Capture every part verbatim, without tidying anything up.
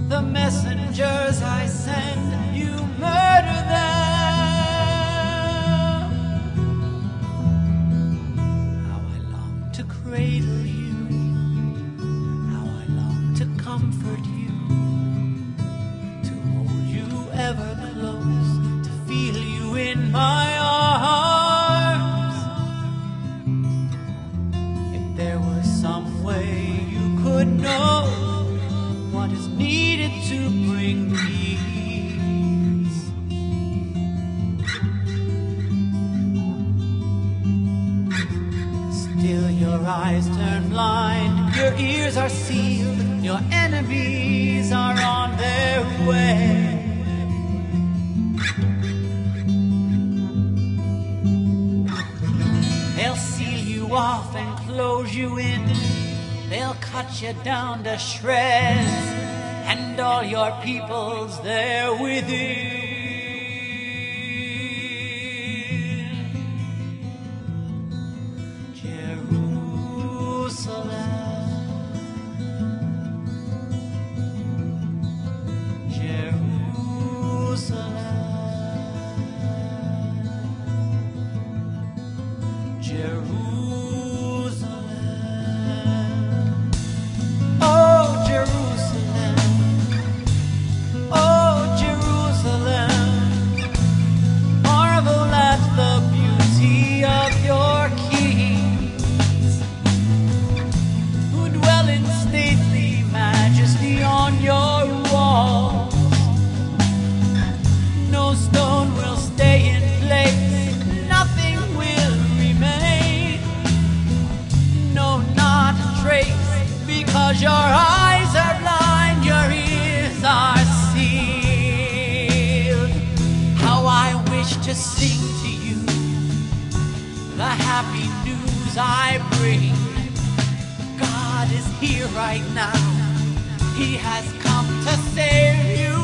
The messengers I send, you murder them. How I long to cradle you, how I long to comfort you, to hold you ever close, to feel you in my arms. If there was some way you could know what is needed to bring peace, still your eyes turn blind, your ears are sealed, your enemies are on their way. They'll seal you off and close you in, they'll cut you down to shreds, and all your peoples there within. Jerusalem, Jerusalem, Jerusalem. Because your eyes are blind, your ears are sealed. How I wish to sing to you the happy news I bring. God is here right now, He has come to save you.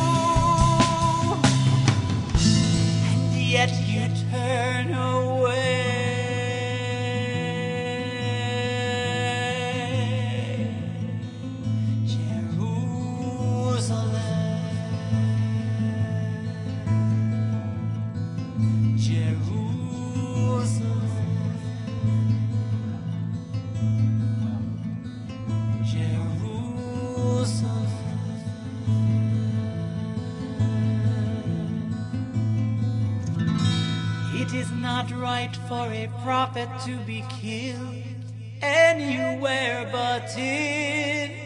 And yet you turn away. It is not right for a prophet to be killed anywhere but in